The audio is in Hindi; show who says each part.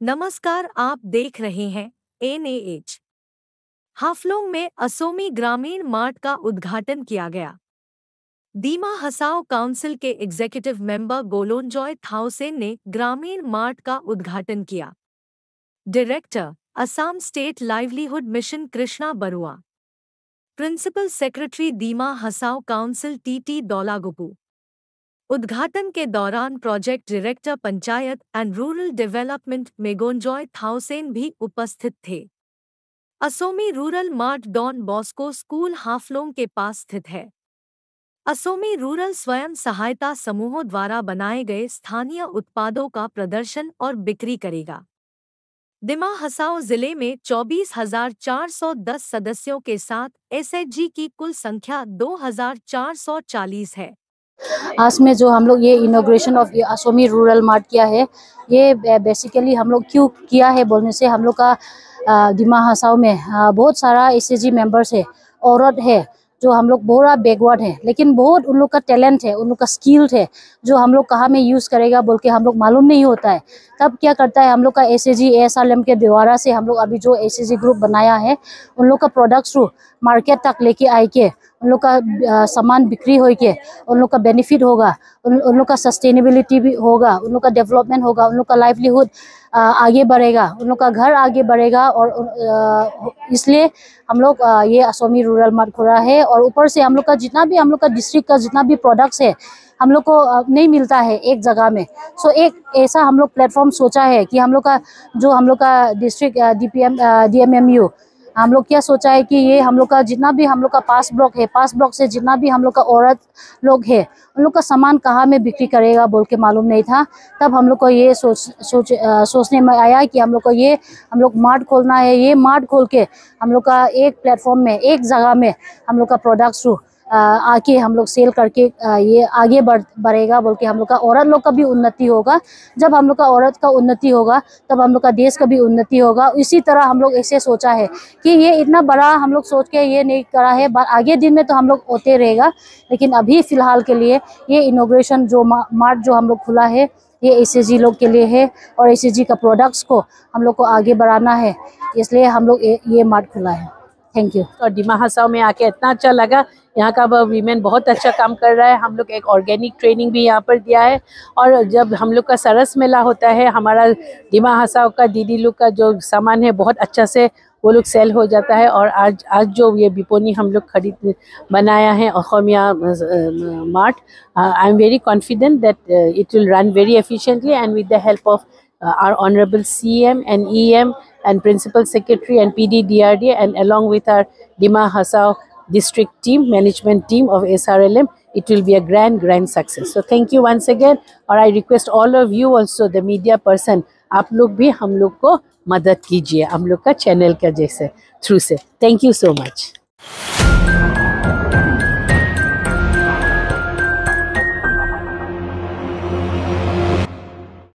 Speaker 1: नमस्कार, आप देख रहे हैं NAH। हाफलोंग में असोमी ग्रामीण मार्ट का उद्घाटन किया गया। दीमा हसाओ काउंसिल के एग्जीक्यूटिव मेंबर गोलोनजॉय थाउसेन ने ग्रामीण मार्ट का उद्घाटन किया। Director Assam state livelihood mission Krishna Barua, principal secretary Dima Hasao council TT Dolagupu. उद्घाटन के दौरान project director panchayat and rural development Megonjoy Thaosen भी उपस्थित थे। Asomi rural mart Don Bosco school Haflong के पास स्थित है। असोमी रूरल स्वयं सहायता समूहों द्वारा बनाए गए स्थानीय उत्पादों का प्रदर्शन और बिक्री करेगा। दिमा हसाओ जिले में 24,410 सदस्यों के साथ SHG की कुल संख्या 2,440 है।
Speaker 2: आज में जो हम लोग ये inauguration of Asomi rural mart किया है, ये बेसिकली हम लोग क्यों किया है बोलने से हम लोग का दिमा हसाओ में बहुत सारा SHG मेंबर्स है, औरत है जो हम लोग बहुत बैकवर्ड है, लेकिन बहुत उन लोग का टैलेंट है, उन लोग का स्किल है जो हम लोग कहाँ में यूज़ करेगा बोल के हम लोग मालूम नहीं होता है। तब क्या करता है हम लोग का SHG ASRLM के द्वारा से हम लोग अभी जो SHG ग्रुप बनाया है उन लोग का प्रोडक्ट्स थ्रू मार्केट तक लेके आए के उन लोग का सामान बिक्री हो के उन लोग का बेनिफिट होगा, उन लोग का सस्टेनेबिलिटी भी होगा, उन लोग का डेवलपमेंट होगा, उन लोग का लाइवलीहुड आगे बढ़ेगा, उन लोग का घर आगे बढ़ेगा। और इसलिए हम लोग ये असोमी रूरल मार्ट खोला है। और ऊपर से हम लोग का जितना भी हम लोग का डिस्ट्रिक्ट का जितना भी प्रोडक्ट्स है हम लोग को नहीं मिलता है एक जगह में। सो एक ऐसा हम लोग प्लेटफॉर्म सोचा है कि हम लोग का जो हम लोग का डिस्ट्रिक्ट DMMU हम लोग क्या सोचा है कि ये हम लोग का जितना भी हम लोग का पास ब्लॉक है, पास ब्लॉक से जितना भी हम लोग का औरत लोग है उन लोग का सामान कहाँ में बिक्री करेगा बोल के मालूम नहीं था। तब हम लोग को ये सोचने में आया कि हम लोग को ये हम लोग मार्ट खोलना है। ये मार्ट खोल के हम लोग का एक प्लेटफॉर्म में एक जगह में हम लोग का प्रोडक्ट्स थ्रू आके हम लोग सेल करके ये आगे बढ़ेगा बोल के हम लोग का औरत लोग का भी उन्नति होगा। जब हम लोग का औरत का उन्नति होगा तब हम लोग का देश का भी उन्नति होगा। इसी तरह हम लोग ऐसे सोचा है कि ये इतना बड़ा हम लोग सोच के ये नहीं करा है, आगे दिन में तो हम लोग होते रहेगा, लेकिन अभी फिलहाल के लिए ये इनॉग्रेशन जो मार्ट जो हम लोग खुला है ये SHG लोग के लिए है और SHG का प्रोडक्ट्स को हम लोग को आगे बढ़ाना है, इसलिए हम लोग ये मार्ट खुला है। Thank you.
Speaker 3: और दिमा हसाओ में आके इतना अच्छा लगा। यहाँ का वीमेन बहुत अच्छा काम कर रहा है। हम लोग एक ऑर्गेनिक ट्रेनिंग भी यहाँ पर दिया है। और जब हम लोग का सरस मेला होता है, हमारा दिमा हसाओ का दीदी लोग का जो सामान है बहुत अच्छा से वो लोग सेल हो जाता है। और आज जो ये बिपोनी हम लोग खरीद बनाया है Asomiya mart, I am very confident that it will run very efficiently and with the help of our honorable CM and EM and Principal Secretary and PD DRD, and along with our Dima Hasiao district team, management team of SRLM, it will be a grand success. So thank you once again. और I request all of you also, the media person, आप लोग भी हम लोग को मदद कीजिए हम लोग का चैनल का जैसे थ्रू से। Thank you so much.